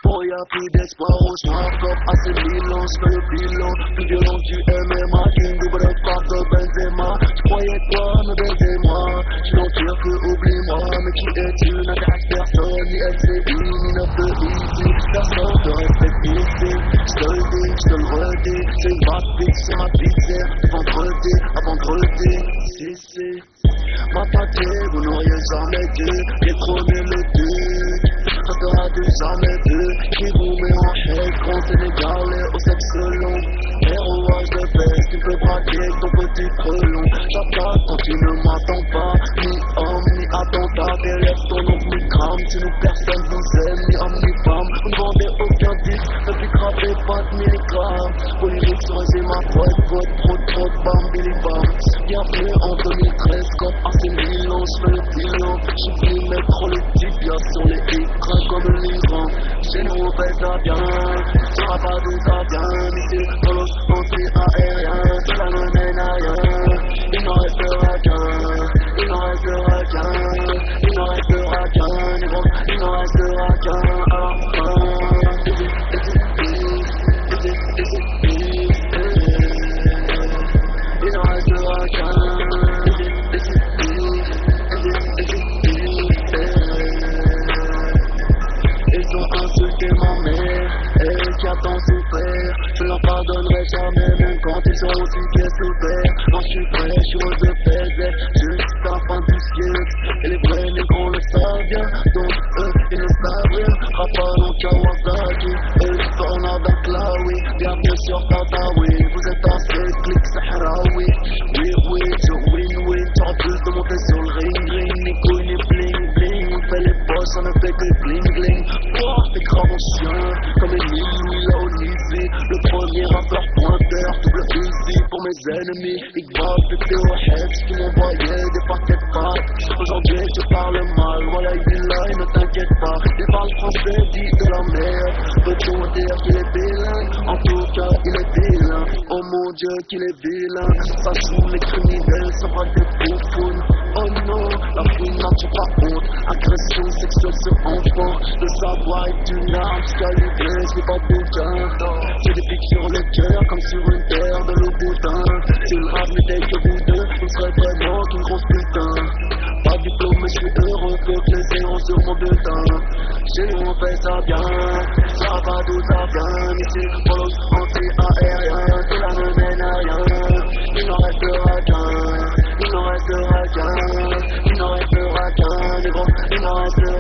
Oh y'a plus d'espoir au Schwarzkopf, assez bilan, j'fais le bilan. Plus violent du MMA, qu'une double frappe de Benzema. J'croyais quoi, mais baisez-moi. J'suis dans que oublie-moi. Mais qui es-tu? N'intéresse personne, ni LCI, ni 9 de ici. Personne te respecte ici. J'te le dis, j'te le redis. C'est une batte fixe, c'est ma pizzeria. Vendredi à vendredi, si. M'attaquer, vous n'auriez jamais dû détrôner le duc. Ça sera du jamais vu. Qui vous met en haine, grand sénégalais au sexe long. Héroage de paix, tu peux braquer ton petit frelon. J'attaque quand tu ne m'attends pas. Ni homme, ni attentat. Élève ton nom, ni gramme. Si nous personne vous aime, ni homme, ni femme. Vous ne vendez aucun disque, ne plus graver pas de milligrammes. Vos lyrics sont ma faute, trop de bam, billy bam. Bienvenue en 2013, comme Arsène Milan, j'fais le bilan. J'ai voulu mettre trop les tibias sur les écrans comme l'Iran. Chez nous on fait ça bien, tu sauras pas d'où ça vient. Ici, dans l'eau, anti-aérien, cela ne mène à rien. Il n'en restera qu'un, il n'en restera qu'un, il n'en restera qu'un, négro, il n'en restera qu'un. Il n'en restera qu'un. Ils ont insulté ma mère, elle qui a tant souffert. Je leur pardonnerai jamais, même quand ils sont aussi pieds sous terre. Moi je suis prêt, je suis heureux de faire jusqu'à la fin du siècle. Et les vrais négros le savent bien, donc eux ils ne savent rien. Rapport au Kawasaki, eux ils tournent avec la oui. Bienvenue sur Tatawi, vous êtes assez clic Sahraoui. Oui, sur win-win, tu refuses de monter sur le ring. Ni couilles ni bling bling, on fait les poches, on ne fait que bling bling. Oh, t'es grave en chien, comme Emile Louis Laonizi. Le premier rappeur pointeur, double fusil pour mes ennemis. Iqbal, c'était au hex qui m'envoyait des paquets de pâtes. Aujourd'hui tu parles mal, voilà il est là et ne t'inquiète pas. Il parle français, dit de la merde. Peut-on dire qu'il est bilingue? En tout cas il est vilain. Oh mon Dieu qu'il est vilain. Ça joue les criminels, ça va des boufounes. Oh non, la fouine n'a-tu pas honte? Agression sexuelle sur enfant. Le savoir est une arme calibrée, c'est pas bouquin. J'ai des pics sur le cœur comme sur une terre de l'eau boudin. Si le rap n'était que vous deux, on serait vraiment qu'une grosse putain. Pas de diplôme mais je suis heureux que les zéros sur mon bulletin. Chez nous on fait ça bien, ça va d'où ça vient. Ici, follow anti-aérien, cela ne mène à rien. Il n'en restera qu'un, il n'en restera qu'un, il n'en restera qu'un, négro, il n'en restera